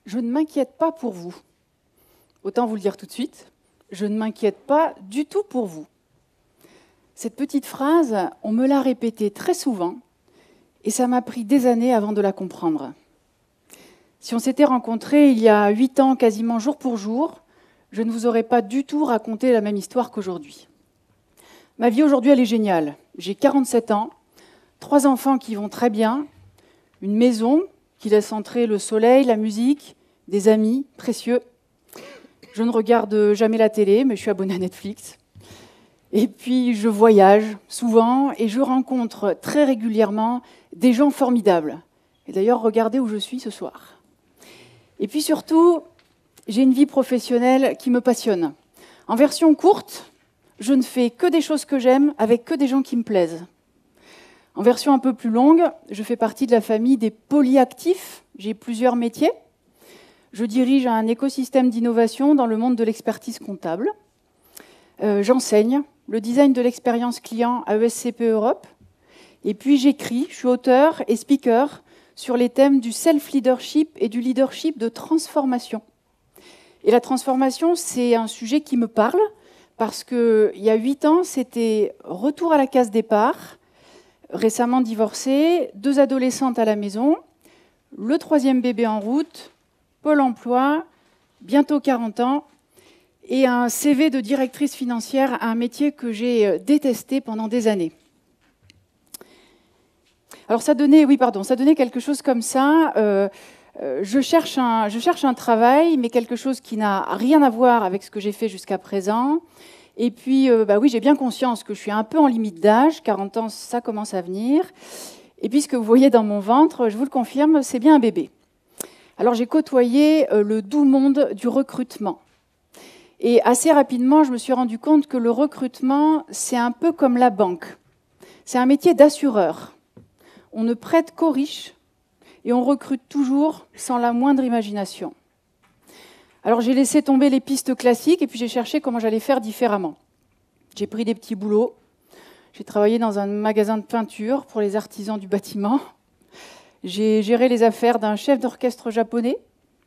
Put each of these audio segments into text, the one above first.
Je ne m'inquiète pas pour vous. Autant vous le dire tout de suite, je ne m'inquiète pas du tout pour vous. Cette petite phrase, on me l'a répétée très souvent et ça m'a pris des années avant de la comprendre. Si on s'était rencontrés il y a 8 ans, quasiment jour pour jour, je ne vous aurais pas du tout raconté la même histoire qu'aujourd'hui. Ma vie aujourd'hui, elle est géniale. J'ai 47 ans, 3 enfants qui vont très bien, une maison qui laisse entrer le soleil, la musique, des amis précieux. Je ne regarde jamais la télé, mais je suis abonnée à Netflix. Et puis, je voyage souvent et je rencontre très régulièrement des gens formidables. Et d'ailleurs, regardez où je suis ce soir. Et puis surtout, j'ai une vie professionnelle qui me passionne. En version courte, je ne fais que des choses que j'aime avec que des gens qui me plaisent. En version un peu plus longue, je fais partie de la famille des polyactifs. J'ai plusieurs métiers. Je dirige un écosystème d'innovation dans le monde de l'expertise comptable. J'enseigne le design de l'expérience client à ESCP Europe. Et puis j'écris, je suis auteur et speaker sur les thèmes du self-leadership et du leadership de transformation. Et la transformation, c'est un sujet qui me parle parce qu'il y a 8 ans, c'était retour à la case départ, récemment divorcée, 2 adolescentes à la maison, le 3e bébé en route, Pôle emploi, bientôt 40 ans, et un CV de directrice financière à un métier que j'ai détesté pendant des années. Alors ça donnait quelque chose comme ça. Je cherche un travail, mais quelque chose qui n'a rien à voir avec ce que j'ai fait jusqu'à présent. Et puis, oui, j'ai bien conscience que je suis un peu en limite d'âge. 40 ans, ça commence à venir. Et puis, ce que vous voyez dans mon ventre, je vous le confirme, c'est bien un bébé. Alors, j'ai côtoyé le doux monde du recrutement. Et assez rapidement, je me suis rendu compte que le recrutement, c'est un peu comme la banque. C'est un métier d'assureur. On ne prête qu'aux riches et on recrute toujours sans la moindre imagination. Alors j'ai laissé tomber les pistes classiques et puis j'ai cherché comment j'allais faire différemment. J'ai pris des petits boulots. J'ai travaillé dans un magasin de peinture pour les artisans du bâtiment. J'ai géré les affaires d'un chef d'orchestre japonais.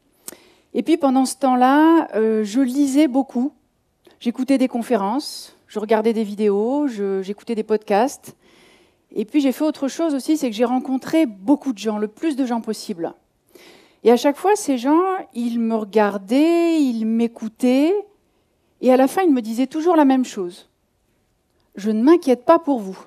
Et puis pendant ce temps-là, je lisais beaucoup. J'écoutais des conférences, je regardais des vidéos, j'écoutais des podcasts. Et puis j'ai fait autre chose aussi, c'est que j'ai rencontré beaucoup de gens, le plus de gens possible. Et à chaque fois, ces gens, ils me regardaient, ils m'écoutaient, et à la fin, ils me disaient toujours la même chose. Je ne m'inquiète pas pour vous.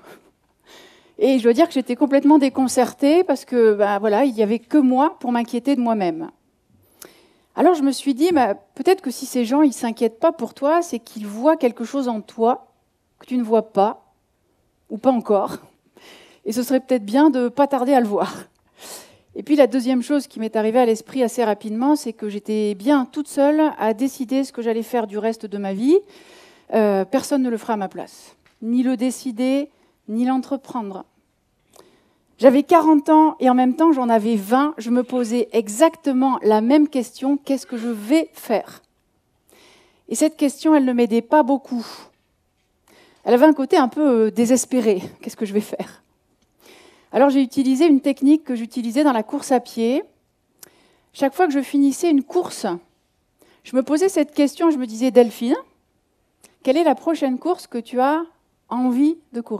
Et je dois dire que j'étais complètement déconcertée parce que, il n'y avait que moi pour m'inquiéter de moi-même. Alors je me suis dit, peut-être que si ces gens, ils ne s'inquiètent pas pour toi, c'est qu'ils voient quelque chose en toi que tu ne vois pas, ou pas encore. Et ce serait peut-être bien de ne pas tarder à le voir. Et puis la deuxième chose qui m'est arrivée à l'esprit assez rapidement, c'est que j'étais bien toute seule à décider ce que j'allais faire du reste de ma vie. Personne ne le fera à ma place. Ni le décider, ni l'entreprendre. J'avais 40 ans et en même temps j'en avais 20. Je me posais exactement la même question, qu'est-ce que je vais faire ? Et cette question, elle ne m'aidait pas beaucoup. Elle avait un côté un peu désespéré, qu'est-ce que je vais faire ? Alors j'ai utilisé une technique que j'utilisais dans la course à pied. Chaque fois que je finissais une course, je me posais cette question, je me disais, Delphine, quelle est la prochaine course que tu as envie de courir ?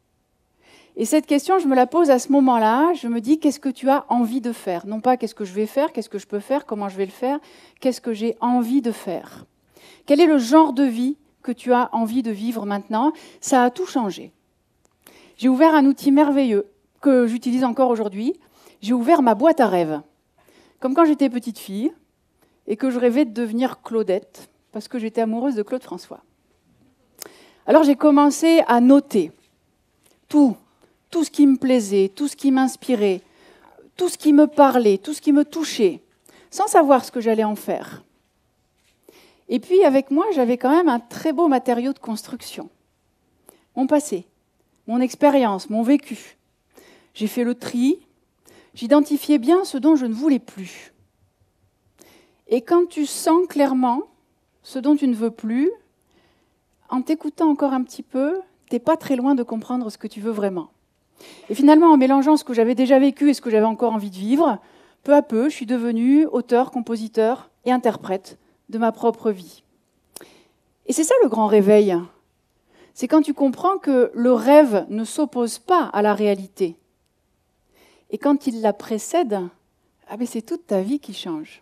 Et cette question, je me la pose à ce moment-là, je me dis, qu'est-ce que tu as envie de faire ? Non pas qu'est-ce que je vais faire, qu'est-ce que je peux faire, comment je vais le faire, qu'est-ce que j'ai envie de faire ? Quel est le genre de vie que tu as envie de vivre maintenant ? Ça a tout changé. J'ai ouvert un outil merveilleux que j'utilise encore aujourd'hui. J'ai ouvert ma boîte à rêves. Comme quand j'étais petite fille et que je rêvais de devenir Claudette parce que j'étais amoureuse de Claude François. Alors j'ai commencé à noter tout ce qui me plaisait, tout ce qui m'inspirait, tout ce qui me parlait, tout ce qui me touchait, sans savoir ce que j'allais en faire. Et puis avec moi, j'avais quand même un très beau matériau de construction. Mon passé, mon expérience, mon vécu. J'ai fait le tri, j'identifiais bien ce dont je ne voulais plus. Et quand tu sens clairement ce dont tu ne veux plus, en t'écoutant encore un petit peu, tu n'es pas très loin de comprendre ce que tu veux vraiment. Et finalement, en mélangeant ce que j'avais déjà vécu et ce que j'avais encore envie de vivre, Peu à peu, je suis devenue auteur, compositeur et interprète de ma propre vie. Et c'est ça le grand réveil. C'est quand tu comprends que le rêve ne s'oppose pas à la réalité. Et quand il la précède, c'est toute ta vie qui change.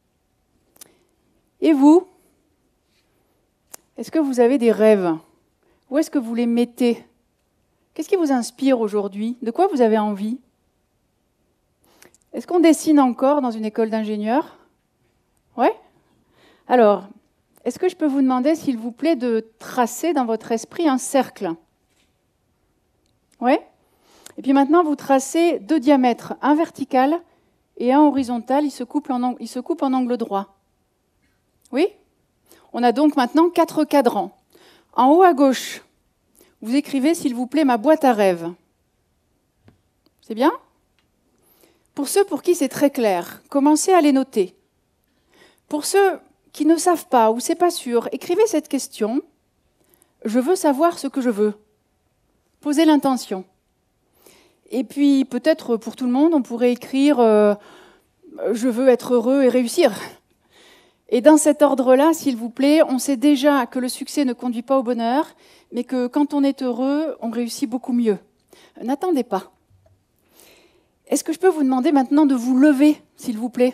Et vous? Est-ce que vous avez des rêves? Où est-ce que vous les mettez? Qu'est-ce qui vous inspire aujourd'hui? De quoi vous avez envie? Est-ce qu'on dessine encore dans une école d'ingénieurs? Ouais? Alors, est-ce que je peux vous demander, s'il vous plaît, de tracer dans votre esprit un cercle? Ouais? Et puis maintenant, vous tracez 2 diamètres, un vertical et un horizontal, ils se coupent en angle droit. Oui? On a donc maintenant 4 cadrans. En haut à gauche, vous écrivez, s'il vous plaît, ma boîte à rêves. C'est bien? Pour ceux pour qui c'est très clair, commencez à les noter. Pour ceux qui ne savent pas ou c'est pas sûr, écrivez cette question. Je veux savoir ce que je veux. Posez l'intention. Et puis, peut-être pour tout le monde, on pourrait écrire je veux être heureux et réussir. Et dans cet ordre-là, s'il vous plaît, on sait déjà que le succès ne conduit pas au bonheur, mais que quand on est heureux, on réussit beaucoup mieux. N'attendez pas. Est-ce que je peux vous demander maintenant de vous lever, s'il vous plaît?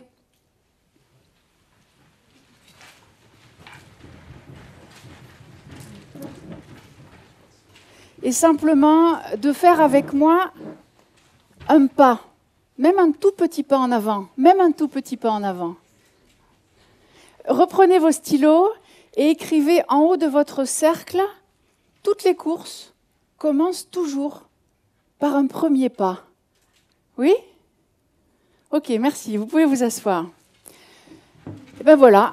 Et simplement de faire avec moi un pas, même un tout petit pas en avant, même un tout petit pas en avant. Reprenez vos stylos et écrivez en haut de votre cercle, toutes les courses commencent toujours par un premier pas. Oui? Ok, merci, vous pouvez vous asseoir. Et bien voilà.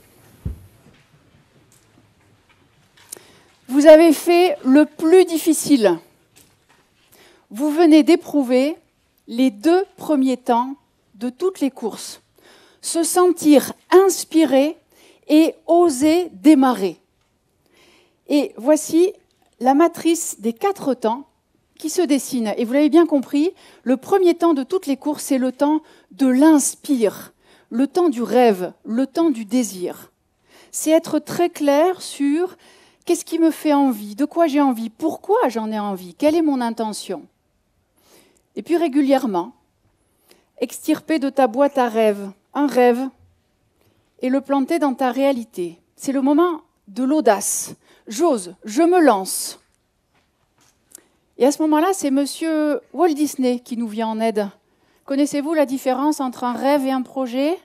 Vous avez fait le plus difficile. Vous venez d'éprouver les 2 premiers temps de toutes les courses. Se sentir inspiré et oser démarrer. Et voici la matrice des 4 temps qui se dessine. Et vous l'avez bien compris, le premier temps de toutes les courses, c'est le temps de l'inspire, le temps du rêve, le temps du désir. C'est être très clair sur qu'est-ce qui me fait envie, de quoi j'ai envie, pourquoi j'en ai envie, quelle est mon intention. Et puis régulièrement, extirper de ta boîte à rêves un rêve et le planter dans ta réalité. C'est le moment de l'audace. J'ose, je me lance. Et à ce moment-là, c'est monsieur Walt Disney qui nous vient en aide. Connaissez-vous la différence entre un rêve et un projet?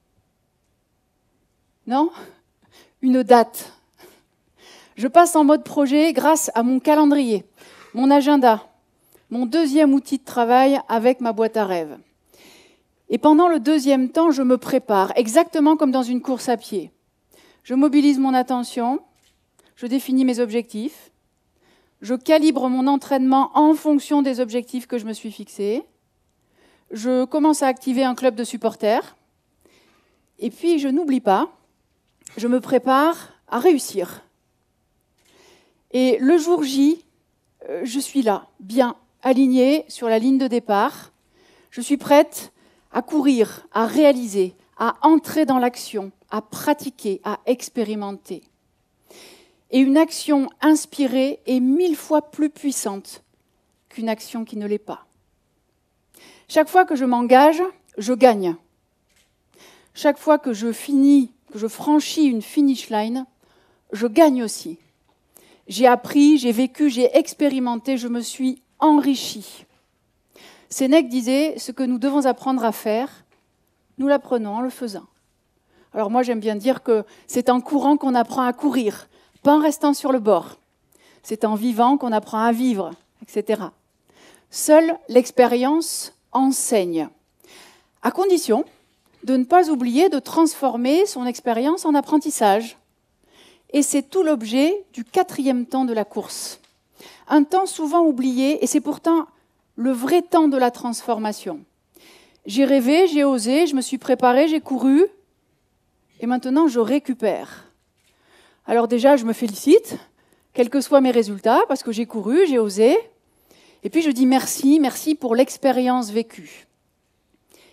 Non? Une date. Je passe en mode projet grâce à mon calendrier, mon agenda, mon 2e outil de travail avec ma boîte à rêves. Et pendant le 2e temps, je me prépare, exactement comme dans une course à pied. Je mobilise mon attention, je définis mes objectifs, je calibre mon entraînement en fonction des objectifs que je me suis fixés, je commence à activer un club de supporters, et puis je n'oublie pas, je me prépare à réussir. Et le jour J, je suis là, bien alignée sur la ligne de départ, je suis prête à courir, à réaliser, à entrer dans l'action, à pratiquer, à expérimenter. Et une action inspirée est 1000 fois plus puissante qu'une action qui ne l'est pas. Chaque fois que je m'engage, je gagne. Chaque fois que je franchis une finish line, je gagne aussi. J'ai appris, j'ai vécu, j'ai expérimenté, je me suis enrichi. Sénèque disait, ce que nous devons apprendre à faire, nous l'apprenons en le faisant. Alors moi, j'aime bien dire que c'est en courant qu'on apprend à courir, pas en restant sur le bord. C'est en vivant qu'on apprend à vivre, etc. Seule l'expérience enseigne, à condition de ne pas oublier de transformer son expérience en apprentissage. Et c'est tout l'objet du 4e temps de la course. Un temps souvent oublié, et c'est pourtant le vrai temps de la transformation. J'ai rêvé, j'ai osé, je me suis préparée, j'ai couru, et maintenant je récupère. Alors déjà, je me félicite, quels que soient mes résultats, parce que j'ai couru, j'ai osé, et puis je dis merci, merci pour l'expérience vécue.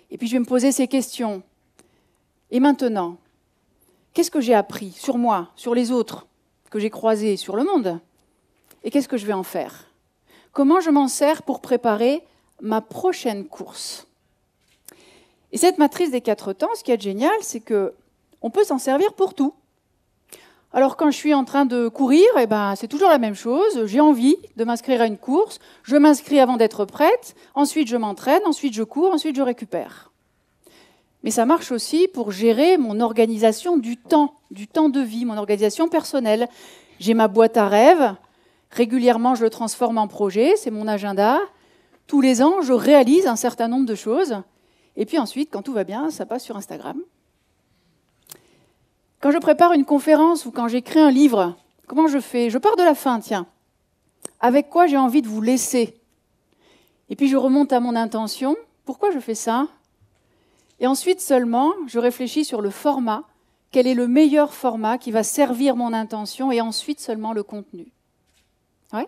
Et puis je vais me poser ces questions. Et maintenant, qu'est-ce que j'ai appris sur moi, sur les autres, que j'ai croisés, sur le monde? Et qu'est-ce que je vais en faire? Comment je m'en sers pour préparer ma prochaine course? Et cette matrice des 4 temps, ce qui est génial, c'est qu'on peut s'en servir pour tout. Alors quand je suis en train de courir, eh ben, c'est toujours la même chose. J'ai envie de m'inscrire à une course, je m'inscris avant d'être prête, ensuite je m'entraîne, ensuite je cours, ensuite je récupère. Mais ça marche aussi pour gérer mon organisation du temps de vie, mon organisation personnelle. J'ai ma boîte à rêves, régulièrement je le transforme en projet, c'est mon agenda. Tous les ans, je réalise un certain nombre de choses. Et puis ensuite, quand tout va bien, ça passe sur Instagram. Quand je prépare une conférence ou quand j'écris un livre, comment je fais? Je pars de la fin, tiens. Avec quoi j'ai envie de vous laisser? Et puis je remonte à mon intention. Pourquoi je fais ça? Et ensuite seulement, je réfléchis sur le format. Quel est le meilleur format qui va servir mon intention? Et ensuite seulement le contenu. Ouais.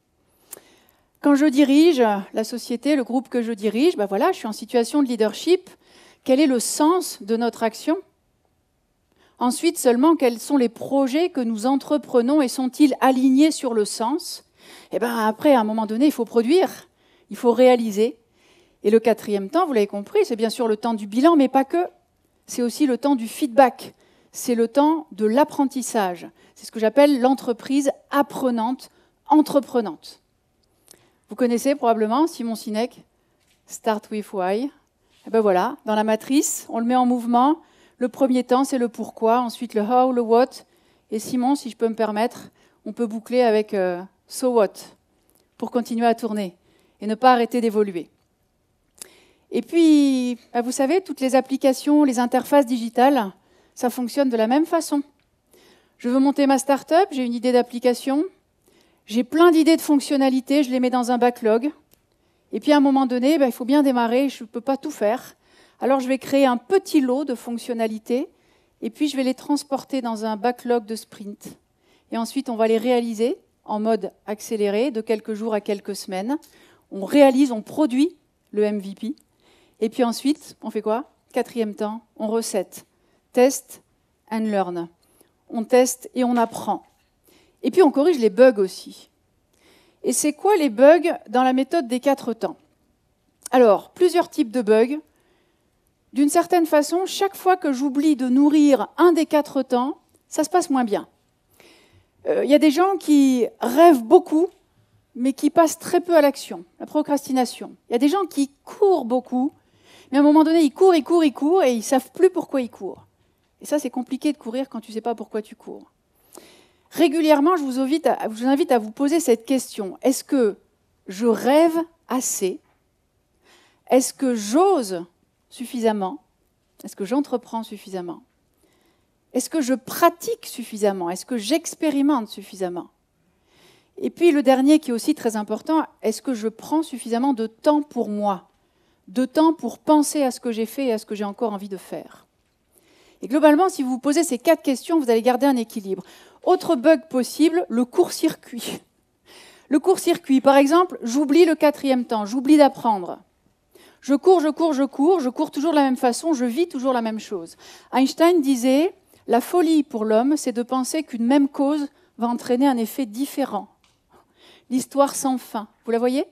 Quand je dirige la société, le groupe que je dirige, ben voilà, je suis en situation de leadership. Quel est le sens de notre action? Ensuite, seulement, quels sont les projets que nous entreprenons et sont-ils alignés sur le sens? Et ben après, à un moment donné, il faut produire, il faut réaliser. Et le 4e temps, vous l'avez compris, c'est bien sûr le temps du bilan, mais pas que. C'est aussi le temps du feedback. C'est le temps de l'apprentissage. C'est ce que j'appelle l'entreprise apprenante, entreprenante. Vous connaissez probablement Simon Sinek, Start with Why. Et ben voilà, dans la matrice, on le met en mouvement. Le premier temps, c'est le pourquoi, ensuite le how, le what. Et Simon, si je peux me permettre, on peut boucler avec so what, pour continuer à tourner et ne pas arrêter d'évoluer. Et puis, vous savez, toutes les applications, les interfaces digitales, ça fonctionne de la même façon. Je veux monter ma start-up, j'ai une idée d'application, j'ai plein d'idées de fonctionnalités, je les mets dans un backlog. Et puis à un moment donné, il faut bien démarrer, je ne peux pas tout faire. Alors je vais créer un petit lot de fonctionnalités et puis je vais les transporter dans un backlog de sprint. Et ensuite, on va les réaliser en mode accéléré, de quelques jours à quelques semaines. On réalise, on produit le MVP. Et puis ensuite, on fait quoi? 4e temps, on recette. Test and learn. On teste et on apprend. Et puis on corrige les bugs aussi. Et c'est quoi les bugs dans la méthode des 4 temps? Alors, plusieurs types de bugs. D'une certaine façon, chaque fois que j'oublie de nourrir un des 4 temps, ça se passe moins bien. Il y a des gens qui rêvent beaucoup, mais qui passent très peu à l'action, la procrastination. Il y a des gens qui courent beaucoup, mais à un moment donné, ils courent, et ils ne savent plus pourquoi ils courent. Et ça, c'est compliqué de courir quand tu ne sais pas pourquoi tu cours. Régulièrement, je vous invite à vous poser cette question. Est-ce que je rêve assez? Est-ce que j'ose suffisamment? Est-ce que j'entreprends suffisamment? Est-ce que je pratique suffisamment? Est-ce que j'expérimente suffisamment? Et puis le dernier qui est aussi très important, est-ce que je prends suffisamment de temps pour moi? De temps pour penser à ce que j'ai fait et à ce que j'ai encore envie de faire? Et globalement, si vous vous posez ces 4 questions, vous allez garder un équilibre. Autre bug possible, le court-circuit. Le court-circuit, par exemple, j'oublie le 4e temps, j'oublie d'apprendre. Je cours toujours de la même façon, je vis toujours la même chose. Einstein disait, la folie pour l'homme, c'est de penser qu'une même cause va entraîner un effet différent. L'histoire sans fin. Vous la voyez?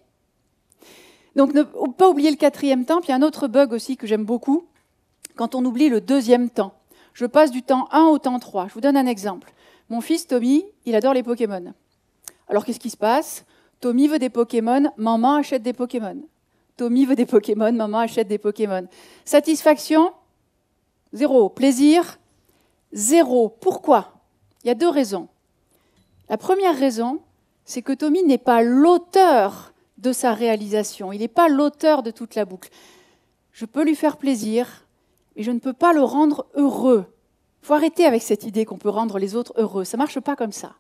Donc, ne pas oublier le 4e temps. Puis il y a un autre bug aussi que j'aime beaucoup, quand on oublie le 2e temps. Je passe du temps 1 au temps 3. Je vous donne un exemple. Mon fils Tommy, il adore les Pokémon. Alors qu'est-ce qui se passe? Tommy veut des Pokémon, maman achète des Pokémon. Tommy veut des Pokémon, maman achète des Pokémon. Satisfaction? 0. Plaisir? 0. Pourquoi? Il y a 2 raisons. La première raison, c'est que Tommy n'est pas l'auteur de sa réalisation. Il n'est pas l'auteur de toute la boucle. Je peux lui faire plaisir, mais je ne peux pas le rendre heureux. Il faut arrêter avec cette idée qu'on peut rendre les autres heureux. Ça ne marche pas comme ça.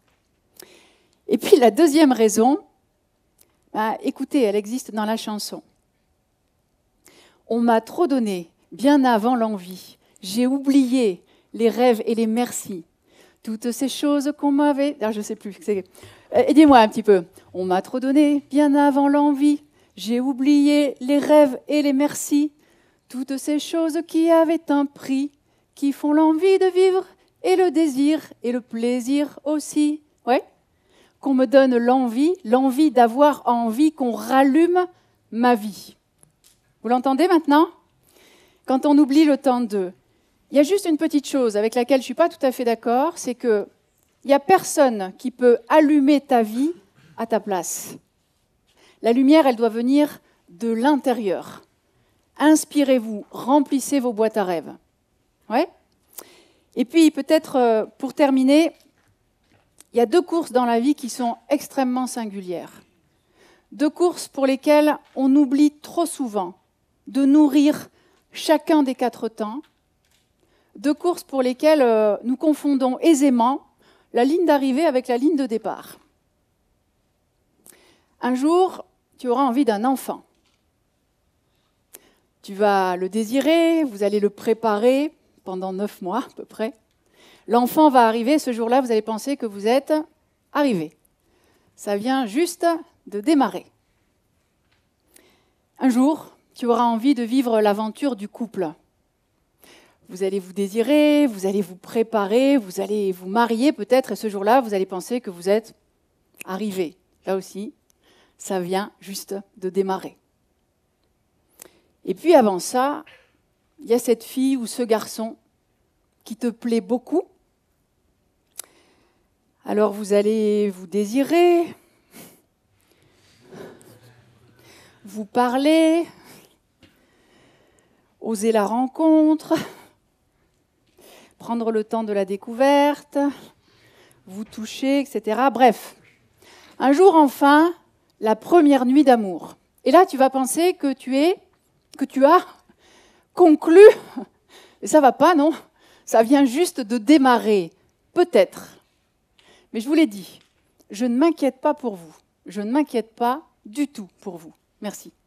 Et puis la deuxième raison, écoutez, elle existe dans la chanson. On m'a trop donné, bien avant l'envie. J'ai oublié les rêves et les merci. Toutes ces choses qu'on m'avait... je ne sais plus. Aidez-moi un petit peu. On m'a trop donné, bien avant l'envie. J'ai oublié les rêves et les merci. toutes ces choses qui avaient un prix, qui font l'envie de vivre et le désir et le plaisir aussi. Ouais. Qu'on me donne l'envie d'avoir envie, qu'on rallume ma vie. Vous l'entendez maintenant? Quand on oublie le temps de... Il y a juste une petite chose avec laquelle je ne suis pas tout à fait d'accord, c'est qu'il n'y a personne qui peut allumer ta vie à ta place. La lumière, elle doit venir de l'intérieur. Inspirez-vous, remplissez vos boîtes à rêves. Ouais. Et puis, peut-être, pour terminer, il y a 2 courses dans la vie qui sont extrêmement singulières. 2 courses pour lesquelles on oublie trop souvent de nourrir chacun des 4 temps. 2 courses pour lesquelles nous confondons aisément la ligne d'arrivée avec la ligne de départ. Un jour, tu auras envie d'un enfant. Tu vas le désirer, vous allez le préparer pendant 9 mois à peu près. L'enfant va arriver, ce jour-là, vous allez penser que vous êtes arrivé. Ça vient juste de démarrer. Un jour, tu auras envie de vivre l'aventure du couple. Vous allez vous désirer, vous allez vous préparer, vous allez vous marier peut-être, et ce jour-là, vous allez penser que vous êtes arrivé. Là aussi, ça vient juste de démarrer. Et puis avant ça, il y a cette fille ou ce garçon qui te plaît beaucoup. Alors vous allez vous désirer, vous parler, oser la rencontre, prendre le temps de la découverte, vous toucher, etc. Bref, un jour enfin, la première nuit d'amour. Et là, tu vas penser que tu as conclu. Et ça ne va pas, non? Ça vient juste de démarrer, peut-être. Mais je vous l'ai dit, je ne m'inquiète pas pour vous. Je ne m'inquiète pas du tout pour vous. Merci.